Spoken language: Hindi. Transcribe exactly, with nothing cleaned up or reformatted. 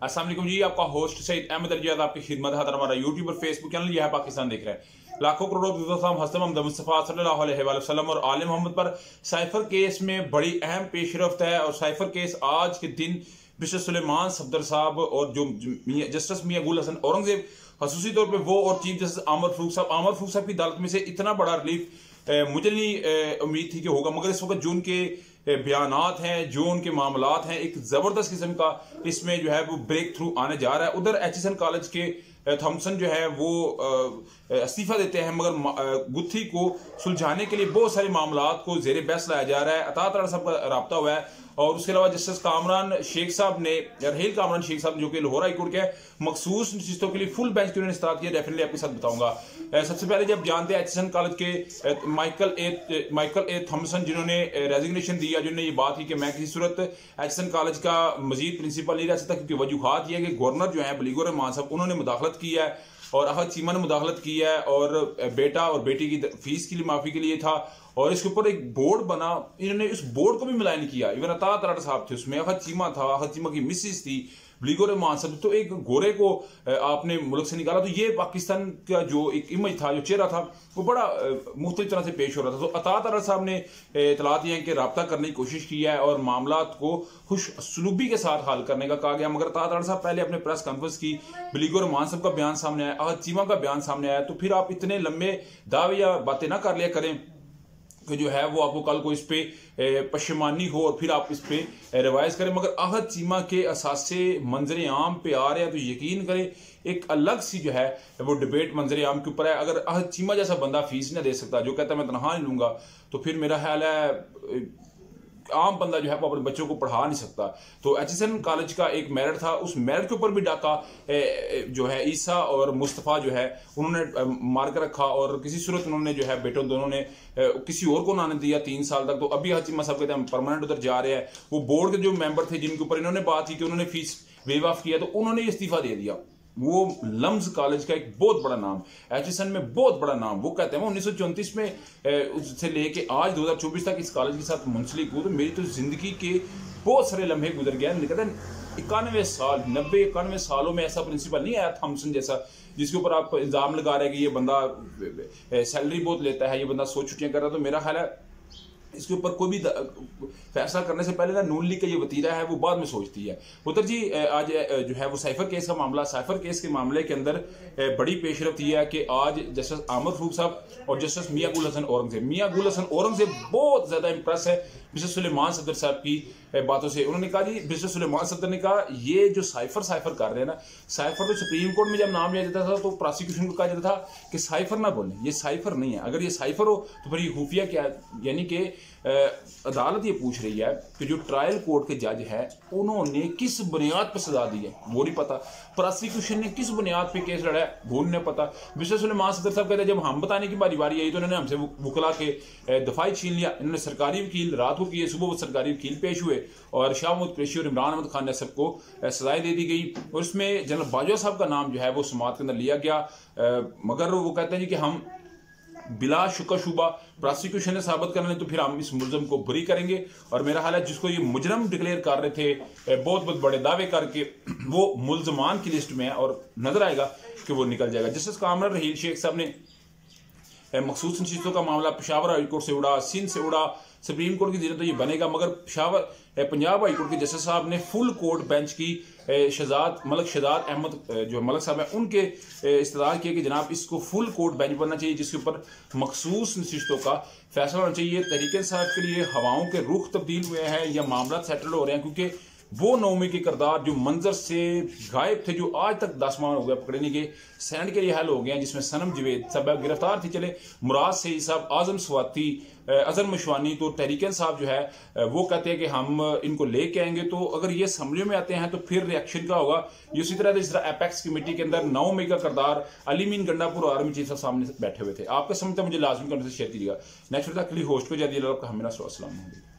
अस्सलाम वालेकुम जी, आपका होस्ट सईद अहमद अली आपकी खिदमत है। हमारा यूट्यूब और फेसबुक चैनल यह है पाकिस्तान देख रहे हैं। लाखों करोड़ों हसन मोहम्मद मुस्तफ़ा सल्लल्लाहु अलैहि वसल्लम और आले मोहम्मद पर साइफर केस में बड़ी अहम पेशरफ्त है। और साइफर केस आज के दिन मिस्टर सुलेमान सफदर साहब और जो जस्टिस मियां गुल हसन औरंगजेब, खसूसी तौर पर वो और चीफ जस्टिस आमर फारूक साहब आमर फारूक साहब की अदालत में से इतना बड़ा रिलीफ मुझे नहीं उम्मीद थी कि होगा, मगर इस वक्त जो उनके बयानात हैं, जो उनके मामलात हैं, एक जबरदस्त किस्म का इसमें जो है वो ब्रेक थ्रू आने जा रहा है। उधर एच एस एन कॉलेज के थॉमसन जो है वो इस्तीफा देते हैं, मगर गुत्थी को सुलझाने के लिए बहुत सारे मामलात को जेर बहस लाया जा रहा है। अता तारा साहब का रब्ता हुआ है और उसके अलावा जस्टिस कामरान शेख साहब ने, रहील कामरान शेख साहब जो कि लाहौर हाई कोर्ट के मखसूस नशिस्तों के लिए फुल बेंच की उन्होंने इस्ताद किया, डेफिनेटली आपके साथ बताऊंगा। सबसे पहले जब जानते हैं एच एस एन कॉलेज के Michael A Michael A Thomson जिन्होंने रेजिग्नेशन दिया, जिन्होंने ये बात की कि मैं किसी सूरत एच एस एन कॉलेज का मजीद प्रिंसिपल नहीं रह सकता, क्योंकि वजूहात ये है कि गवर्नर जो है बलीगो रहमान साहब उन्होंने मुदाखलत की है और अहद चीमा ने मुदाखलत की है और बेटा और बेटी की फीस के लिए माफी के लिए था। और इसके ऊपर एक बोर्ड बना, इन्होंने उस बोर्ड को भी मिलाया नहीं किया। इवन अता तराट साहब थे उसमें, अहद चीमा था, अहद चीमा की मिसिस थी, बलीगो रहमान साहब। तो एक गोरे को आपने मुल्क से निकाला, तो ये पाकिस्तान का जो एक इमेज था, जो चेहरा था, वो बड़ा मुख्तलिफ तरह से पेश हो रहा था। तो अता तराट साहब ने इतला दिया कि रब्ता करने की कोशिश की है और मामलात को खुश सलूबी के साथ हल करने का कहा गया। मगर अता तराट साहब पहले अपने प्रेस कॉन्फ्रेंस की, बलीगो रहमान साहब का बयान सामने आया, अहद चीमा का बयान सामने आया, तो फिर आप इतने लंबे दावे या बातें ना कर लिया करें कि जो है वो आपको कल को इस पे पशेमानी हो और फिर आप इस पे रिवाइज करें। मगर अहद चीमा के असासे मंजर आम पे आ रहे हैं तो यकीन करें एक अलग सी जो है वो डिबेट मंजर आम के ऊपर है। अगर अहद चीमा जैसा बंदा फीस नहीं दे सकता, जो कहता है मैं तनहा नहीं लूंगा, तो फिर मेरा ख्याल है आम बंदा जो है वो अपने बच्चों को पढ़ा नहीं सकता। तो एच एस एन कॉलेज का एक मेरिट था, उस मेरिट के ऊपर भी डाका जो है ईसा और मुस्तफ़ा जो है उन्होंने मार कर रखा और किसी सूरत उन्होंने जो है बेटों दोनों ने किसी और को ना दिया तीन साल तक। तो अभी हचीमा साहब कहते हैं परमानेंट उधर जा रहे हैं। वो बोर्ड के जो मेंबर थे जिनके ऊपर इन्होंने बात की कि उन्होंने फीस वेव ऑफ किया, तो उन्होंने इस्तीफा दे दिया। वो लम्स कॉलेज का एक बहुत बड़ा नाम, एच एस एन में बहुत बड़ा नाम, वो कहते हैं उन्नीस सौ चौंतीस में उससे लेके आज दो हजार चौबीस तक इस कॉलेज के साथ मुंसलिक हूँ। तो मेरी तो जिंदगी के बहुत सारे लम्हे गुजर गए। कहते हैं इक्यानवे साल नब्बे इक्यानवे सालों में ऐसा प्रिंसिपल नहीं आया थॉमसन जैसा, जिसके ऊपर आप इल्जाम लगा रहे हैं कि ये बंदा सैलरी बहुत लेता है, ये बंदा सौ छुट्टियां कर रहा है। तो मेरा ख्याल है इसके ऊपर कोई भी फैसला करने से पहले ना नून लीग का ये वतीरा है वो बाद में सोचती है। उधर जी आज जो है वो साइफर केस का मामला, साइफर केस के मामले के अंदर बड़ी पेशरफ्त ये है कि आज जस्टिस आमर फारूक साहब और जस्टिस मियां गुल हसन औरंगजेब मियां गुल हसन औरंगजेब बहुत ज्यादा इंप्रेस है मिस्टर सुलेमान सफदर साहब की बातों से। उन्होंने कहा जी, मिस्टर सुलेमान सफदर ने कहा ये जो साइफर साइफर कर रहे हैं ना, साइफर तो सुप्रीम कोर्ट में जब नाम लिया जाता था तो प्रोसिक्यूशन को कहा जाता था कि साइफर ना बोलें, ये साइफर नहीं है। अगर ये साइफर हो तो फिर ये खुफिया क्या है? यानी कि अदालत ये पूछ रही है कि जो ट्रायल कोर्ट के जज है उन्होंने किस बुनियाद पर सजा दी है वो नहीं पता, प्रोसिक्यूशन ने किस बुनियाद पे केस लड़ा है वो नहीं पता। मिस्टर सुलेमान सफदर साहब कहते हैं जब हम बताने की बारी बारी आई तो इन्होंने हमसे वकला के दफाई छीन लिया। इन्होंने सरकारी वकील रात को किए, सुबह वो सरकारी वकील पेश हुए और शाह महमूद कुरैशी और इमरान अहमद खान ने सबको सजाएं दे दी गई। और इसमें जनरल बाजवा साहब का नाम जो है वो समाअत के अंदर लिया गया, मगर वो कहते हैं कि हम बिला शुक्र शुबा प्रोसिक्यूशन ने साबित करने तो फिर हम इस मुलजम को बरी करेंगे। और मेरा हाल है जिसको ये मुजरम डिक्लेयर कर रहे थे बहुत बहुत बड़े दावे करके, वो मुलजमान की लिस्ट में है और नजर आएगा कि वो निकल जाएगा। जस्टिस कामरान रहील शेख साहब ने मखसूस नशिस्तों का मामला पेशावर हाई कोर्ट से उड़ा, सिंध से उड़ा, सुप्रीम कोर्ट की जरूरत तो ये बनेगा, मगर पेशावर पंजाब हाई कोर्ट के जस्टिस साहब ने फुल कोर्ट बेंच की शहजाद मलक शहजाद अहमद जो मलक साहब हैं उनके इस्तदार किया कि जनाब इसको फुल कोर्ट बेंच बनना चाहिए जिसके ऊपर मखसूस नशिस्तों का फैसला होना चाहिए। तहरीक इंसाफ के लिए हवाओं के रुख तब्दील हुए हैं या मामला सेटल हो रहे हैं, क्योंकि वो नौमी के किरदार जो मंजर से गायब थे, जो आज तक दस माह हो गए पकड़े नहीं गए, सैंड के लिए हल हो गए हैं, जिसमें सनम जवेद सब गिरफ्तार थे चले, मुराद सईद साहब, आजम स्वाति, अजहर मशवानी। तो तहरीक साहब जो है वो कहते हैं कि हम इनको लेके आएंगे। तो अगर ये असम्बलियों में आते हैं तो फिर रिएक्शन का होगा। इसी तरह जिस तरह एपेक्स कमेटी के अंदर नौ मई का किरदार अली मीन गंडापुर और आर्मी चीफ साहब सामने बैठे हुए थे। आपका समझता मुझे लाजमी करने से शेयर कीजिएगा। नेक्स्ट तक के लिए होस्ट को जादी आपका हमें अस्सलाम वालेकुम।